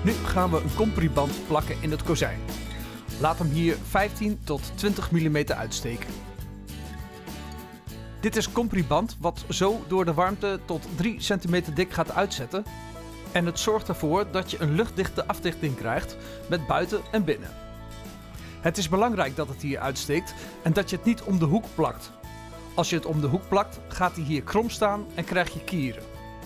Nu gaan we een compriband plakken in het kozijn. Laat hem hier 15 tot 20 mm uitsteken. Dit is compriband wat zo door de warmte tot 3 cm dik gaat uitzetten. En het zorgt ervoor dat je een luchtdichte afdichting krijgt met buiten en binnen. Het is belangrijk dat het hier uitsteekt en dat je het niet om de hoek plakt. Als je het om de hoek plakt, gaat hij hier krom staan en krijg je kieren.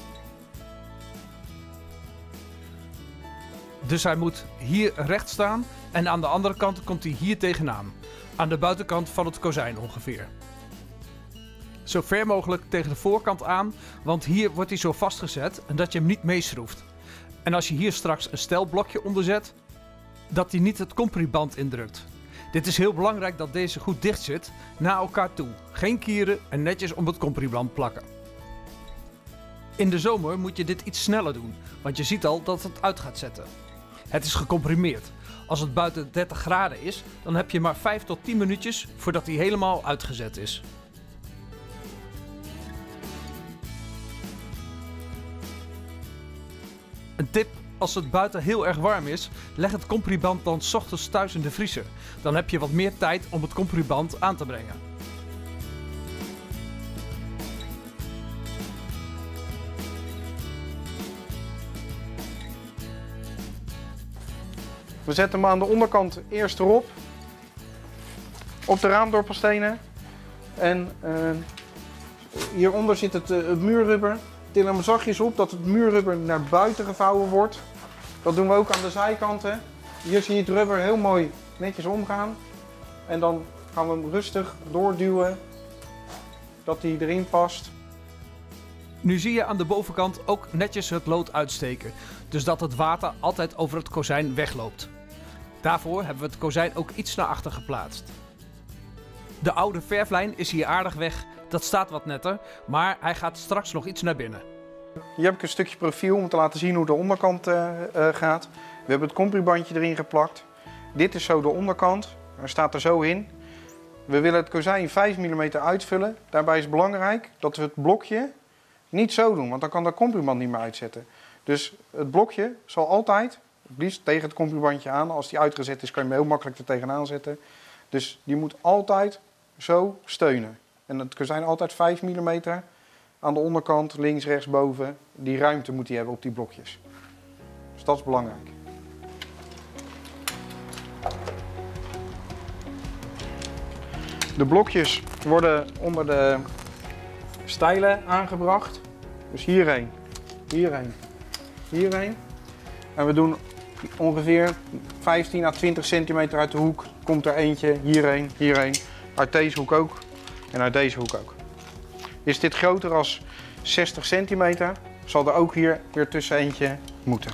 Dus hij moet hier recht staan en aan de andere kant komt hij hier tegenaan. Aan de buitenkant van het kozijn ongeveer. Zo ver mogelijk tegen de voorkant aan, want hier wordt hij zo vastgezet en dat je hem niet meeschroeft. En als je hier straks een stelblokje onder zet, dat hij niet het compriband indrukt. Dit is heel belangrijk dat deze goed dicht zit, naar elkaar toe. Geen kieren en netjes om het compriband plakken. In de zomer moet je dit iets sneller doen, want je ziet al dat het uit gaat zetten. Het is gecomprimeerd. Als het buiten 30 graden is, dan heb je maar 5 tot 10 minuutjes voordat hij helemaal uitgezet is. Een tip: als het buiten heel erg warm is, leg het compriband dan 's ochtends thuis in de vriezer. Dan heb je wat meer tijd om het compriband aan te brengen. We zetten hem aan de onderkant eerst erop, op de raamdorpelstenen. En hieronder zit het muurrubber. Til hem zachtjes op dat het muurrubber naar buiten gevouwen wordt. Dat doen we ook aan de zijkanten. Hier zie je het rubber heel mooi netjes omgaan. En dan gaan we hem rustig doorduwen dat hij erin past. Nu zie je aan de bovenkant ook netjes het lood uitsteken, dus dat het water altijd over het kozijn wegloopt. Daarvoor hebben we het kozijn ook iets naar achter geplaatst. De oude verflijn is hier aardig weg, dat staat wat netter, maar hij gaat straks nog iets naar binnen. Hier heb ik een stukje profiel om te laten zien hoe de onderkant gaat. We hebben het compribandje erin geplakt. Dit is zo de onderkant, hij staat er zo in. We willen het kozijn 5 mm uitvullen. Daarbij is het belangrijk dat we het blokje niet zo doen, want dan kan de compriband niet meer uitzetten. Dus het blokje zal altijd, het liefst tegen het compribandje aan. Als die uitgezet is, kan je hem heel makkelijk er tegenaan zetten. Dus die moet altijd zo steunen. En het kozijn altijd 5 mm aan de onderkant, links, rechts, boven. Die ruimte moet hij hebben op die blokjes. Dus dat is belangrijk. De blokjes worden onder de stijlen aangebracht. Dus hierheen, hierheen, hierheen. En we doen ongeveer 15 à 20 centimeter uit de hoek. Komt er eentje hierheen, hierheen. Uit deze hoek ook. En uit deze hoek ook. Is dit groter als 60 centimeter, zal er ook hier weer tussen eentje moeten.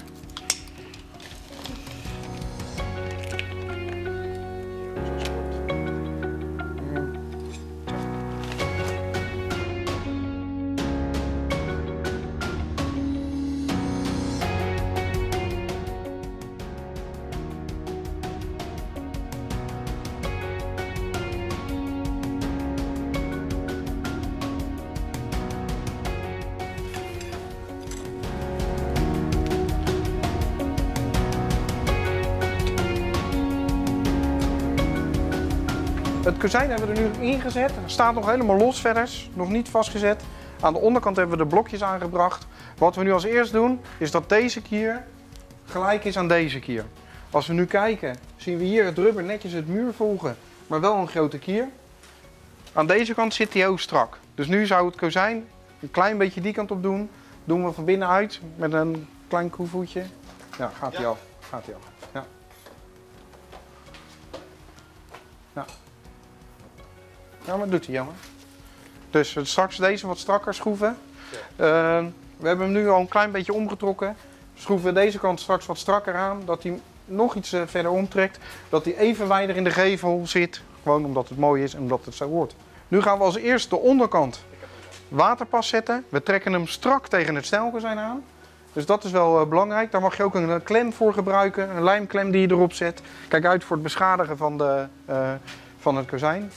Het kozijn hebben we er nu ingezet. Het staat nog helemaal los verder, nog niet vastgezet. Aan de onderkant hebben we de blokjes aangebracht. Wat we nu als eerst doen, is dat deze kier gelijk is aan deze kier. Als we nu kijken, zien we hier het rubber netjes het muur volgen, maar wel een grote kier. Aan deze kant zit hij heel strak. Dus nu zou het kozijn een klein beetje die kant op doen. Doen we van binnenuit met een klein koevoetje. Ja, gaat hij af. Gaat hij af. Ja. Ja. Ja, maar doet hij jammer. Dus straks deze wat strakker schroeven. We hebben hem nu al een klein beetje omgetrokken. Schroeven we deze kant straks wat strakker aan, dat hij nog iets verder omtrekt. Dat hij evenwijdig in de gevel zit, gewoon omdat het mooi is en omdat het zo hoort. Nu gaan we als eerst de onderkant waterpas zetten. We trekken hem strak tegen het stijlkozijn aan. Dus dat is wel belangrijk. Daar mag je ook een klem voor gebruiken, een lijmklem die je erop zet. Kijk uit voor het beschadigen van het kozijn.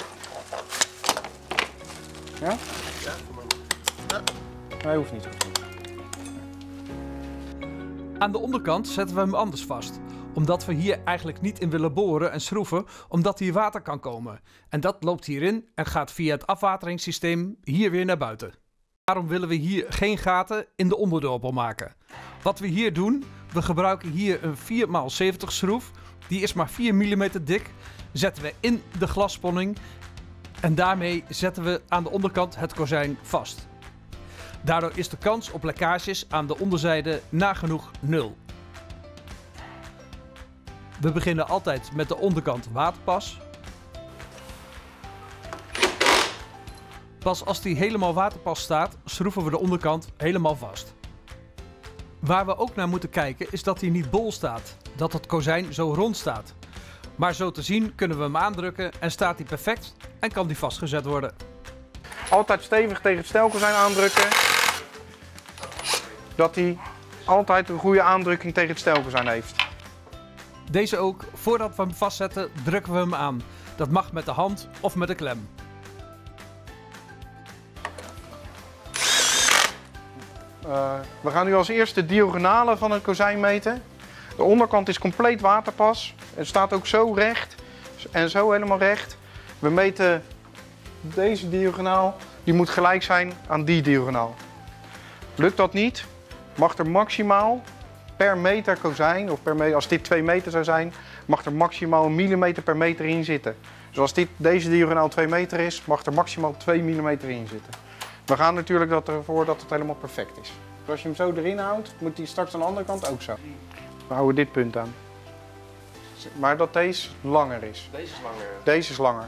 Ja? Ja, nee, hoeft niet. Aan de onderkant zetten we hem anders vast. Omdat we hier eigenlijk niet in willen boren en schroeven, omdat hier water kan komen. En dat loopt hierin en gaat via het afwateringssysteem hier weer naar buiten. Daarom willen we hier geen gaten in de onderdorpel maken. Wat we hier doen, we gebruiken hier een 4x70 schroef. Die is maar 4 mm dik. Zetten we in de glassponning en daarmee zetten we aan de onderkant het kozijn vast. Daardoor is de kans op lekkages aan de onderzijde nagenoeg 0. We beginnen altijd met de onderkant waterpas. Pas als die helemaal waterpas staat, schroeven we de onderkant helemaal vast. Waar we ook naar moeten kijken is dat hij niet bol staat, dat het kozijn zo rond staat. Maar zo te zien kunnen we hem aandrukken en staat hij perfect en kan die vastgezet worden. Altijd stevig tegen het stijlkozijn aandrukken. Dat hij altijd een goede aandrukking tegen het stijlkozijn heeft. Deze ook, voordat we hem vastzetten, drukken we hem aan. Dat mag met de hand of met een klem. We gaan nu als eerste de diagonale van het kozijn meten. De onderkant is compleet waterpas. Het staat ook zo recht en zo helemaal recht. We meten deze diagonaal, die moet gelijk zijn aan die diagonaal. Lukt dat niet, mag er maximaal per meter kozijn, of per meter, als dit 2 meter zou zijn, mag er maximaal 1 millimeter per meter in zitten. Dus als deze diagonaal 2 meter is, mag er maximaal 2 millimeter in zitten. We gaan natuurlijk ervoor dat het helemaal perfect is. Dus als je hem zo erin houdt, moet hij straks aan de andere kant ook zo. We houden dit punt aan. Maar dat deze langer is. Deze is langer. Deze is langer.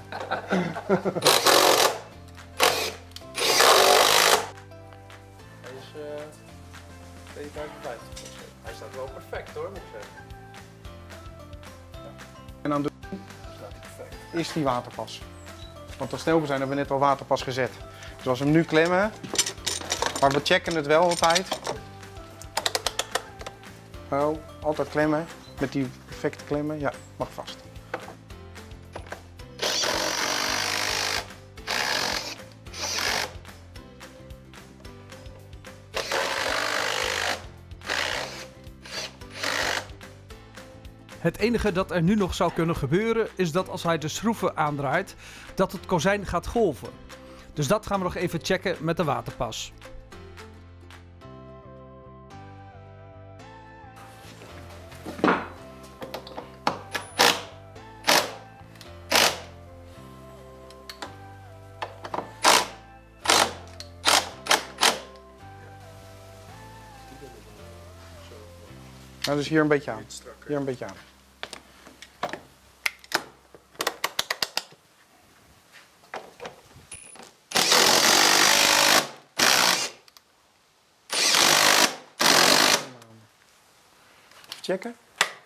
Hij is 2,55. Hij staat wel perfect hoor, moet ik zeggen. En dan is die waterpas. Want als stijlkozijn hebben we net al waterpas gezet. Dus als we hem nu klemmen, maar we checken het wel altijd. Oh, altijd klemmen. Met die perfecte klemmen. Ja, mag vast. Het enige dat er nu nog zou kunnen gebeuren is dat als hij de schroeven aandraait, dat het kozijn gaat golven. Dus dat gaan we nog even checken met de waterpas. Nou, dus hier een beetje aan. Hier een beetje aan. Checken.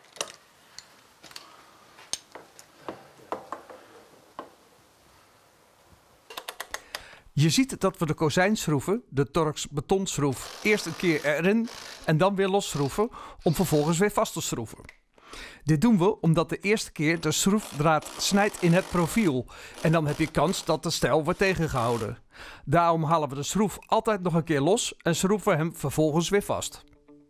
Je ziet dat we de kozijnschroeven, de Torx betonschroef, eerst een keer erin en dan weer losschroeven om vervolgens weer vast te schroeven. Dit doen we omdat de eerste keer de schroefdraad snijdt in het profiel en dan heb je kans dat de stijl wordt tegengehouden. Daarom halen we de schroef altijd nog een keer los en schroeven we hem vervolgens weer vast.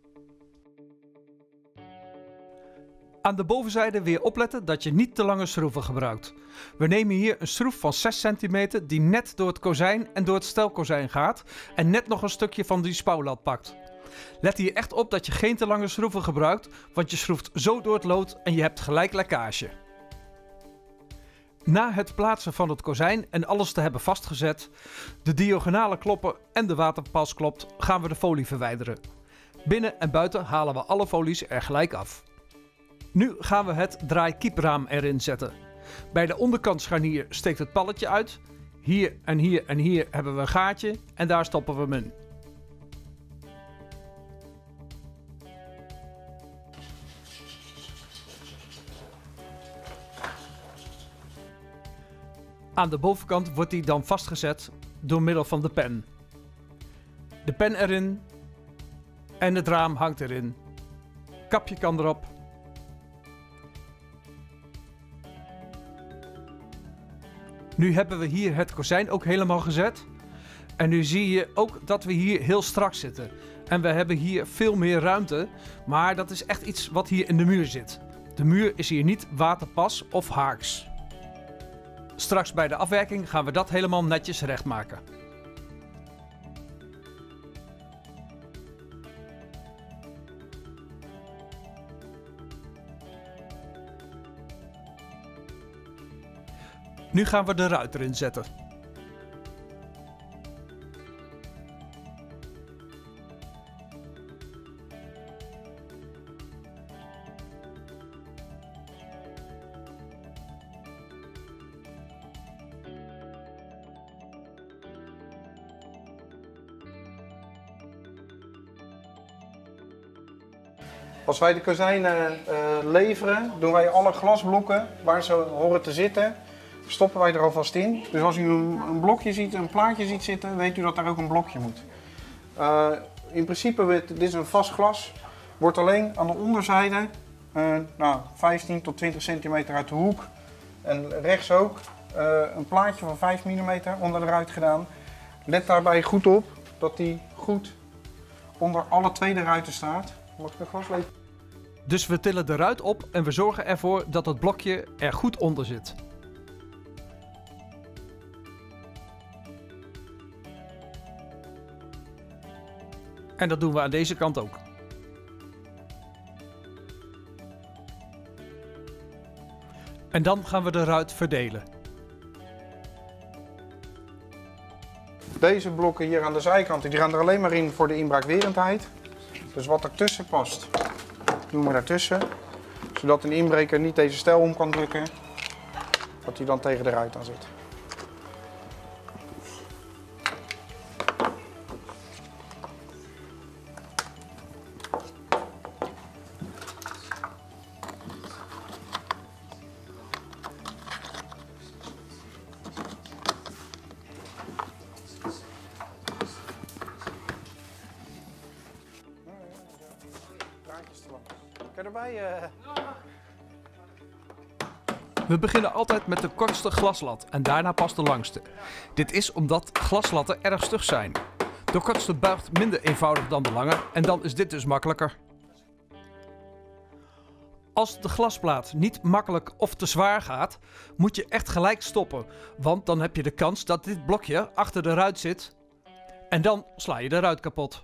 Aan de bovenzijde weer opletten dat je niet te lange schroeven gebruikt. We nemen hier een schroef van 6 cm die net door het kozijn en door het stijlkozijn gaat en net nog een stukje van die spouwlat pakt. Let hier echt op dat je geen te lange schroeven gebruikt, want je schroeft zo door het lood en je hebt gelijk lekkage. Na het plaatsen van het kozijn en alles te hebben vastgezet, de diagonale kloppen en de waterpas klopt, gaan we de folie verwijderen. Binnen en buiten halen we alle folies er gelijk af. Nu gaan we het draaikiepraam erin zetten. Bij de onderkant scharnier steekt het palletje uit. Hier en hier en hier hebben we een gaatje en daar stoppen we hem in. Aan de bovenkant wordt die dan vastgezet door middel van de pen. De pen erin en het raam hangt erin. Kapje kan erop. Nu hebben we hier het kozijn ook helemaal gezet. En nu zie je ook dat we hier heel strak zitten. En we hebben hier veel meer ruimte, maar dat is echt iets wat hier in de muur zit. De muur is hier niet waterpas of haaks. Straks bij de afwerking gaan we dat helemaal netjes recht maken. Nu gaan we de ruit erin zetten. Als wij de kozijnen leveren, doen wij alle glasblokken waar ze horen te zitten, stoppen wij er alvast in. Dus als u een blokje ziet, een plaatje ziet zitten, weet u dat daar ook een blokje moet. In principe, dit is een vast glas, wordt alleen aan de onderzijde 15 tot 20 centimeter uit de hoek en rechts ook een plaatje van 5 mm onder de ruit gedaan. Let daarbij goed op dat die goed onder alle tweede ruiten staat. Mag ik de glas lezen? Dus we tillen de ruit op en we zorgen ervoor dat het blokje er goed onder zit. En dat doen we aan deze kant ook. En dan gaan we de ruit verdelen. Deze blokken hier aan de zijkant, die gaan er alleen maar in voor de inbraakwerendheid. Dus wat ertussen past, doen we daartussen. Zodat een inbreker niet deze stijl om kan drukken, dat hij dan tegen de ruit aan zit. We beginnen altijd met de kortste glaslat en daarna pas de langste. Dit is omdat glaslatten erg stug zijn. De kortste buigt minder eenvoudig dan de lange en dan is dit dus makkelijker. Als de glasplaat niet makkelijk of te zwaar gaat, moet je echt gelijk stoppen. Want dan heb je de kans dat dit blokje achter de ruit zit en dan sla je de ruit kapot.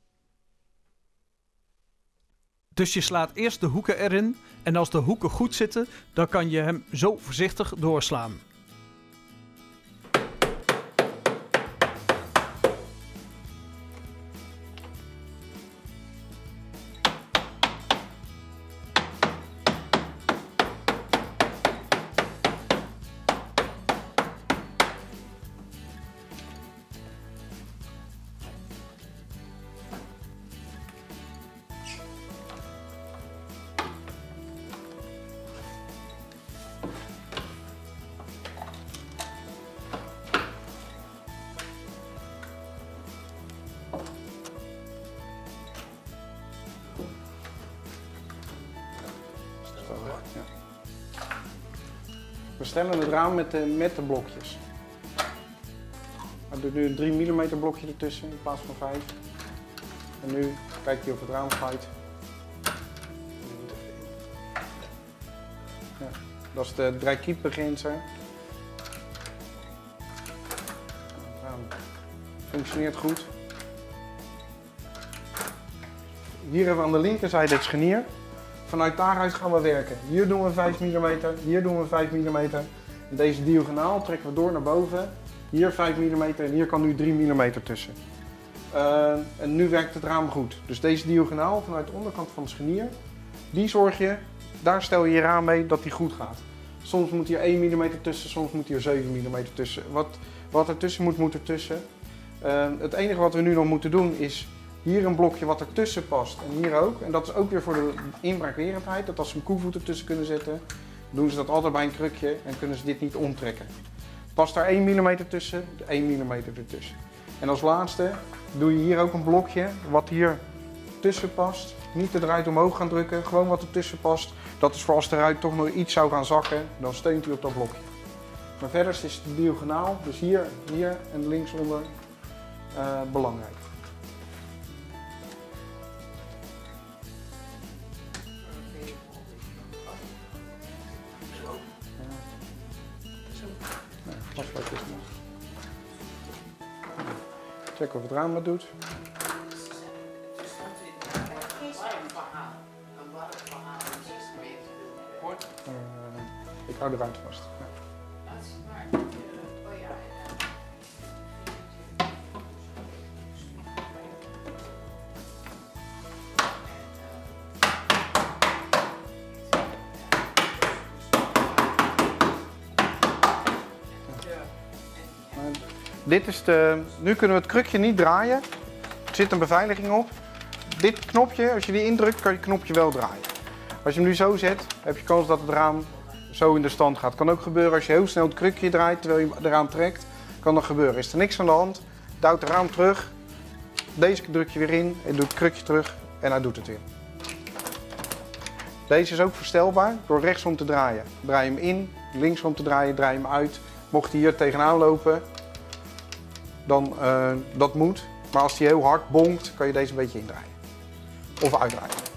Dus je slaat eerst de hoeken erin en als de hoeken goed zitten, dan kan je hem zo voorzichtig doorslaan. We stellen het raam met de blokjes. Er doet nu een 3 mm blokje ertussen in plaats van 5. En nu kijkt hij of het raam glijdt. Ja, dat is de drijkiepbegrenzer. Het raam functioneert goed. Hier hebben we aan de linkerzijde het scharnier. Vanuit daaruit gaan we werken. Hier doen we 5 mm, hier doen we 5 mm. Deze diagonaal trekken we door naar boven. Hier 5 mm en hier kan nu 3 mm tussen. En nu werkt het raam goed. Dus deze diagonaal vanuit de onderkant van het scharnier, die zorg je, daar stel je je raam mee dat die goed gaat. Soms moet hier 1 mm tussen, soms moet hier 7 mm tussen. Wat ertussen moet, moet ertussen. Het enige wat we nu nog moeten doen is hier een blokje wat ertussen past en hier ook. En dat is ook weer voor de inbraakwerendheid. Dat als ze een koevoet ertussen kunnen zetten, doen ze dat altijd bij een krukje en kunnen ze dit niet omtrekken. Past daar 1 mm tussen, 1 mm ertussen. En als laatste doe je hier ook een blokje wat hier tussen past. Niet de ruit omhoog gaan drukken, gewoon wat ertussen past. Dat is voor als de ruit toch nog iets zou gaan zakken, dan steunt u op dat blokje. Maar verder is het diagonaal, dus hier en linksonder belangrijk. Vlekjes nog. Check of het raam wat doet. Ik hou de ruimte vast. Ja. Dit is nu kunnen we het krukje niet draaien. Er zit een beveiliging op. Dit knopje, als je die indrukt, kan je het knopje wel draaien. Als je hem nu zo zet, heb je kans dat het raam zo in de stand gaat. Kan ook gebeuren als je heel snel het krukje draait terwijl je eraan trekt. Kan dat gebeuren. Is er niks aan de hand, duwt het raam terug. Deze druk je weer in en doet het krukje terug en hij doet het weer. Deze is ook verstelbaar door rechtsom te draaien. Draai je hem in, linksom te draaien, draai je hem uit. Mocht hij hier tegenaan lopen, dan dat moet. Maar als hij heel hard bonkt, kan je deze een beetje indraaien. Of uitdraaien.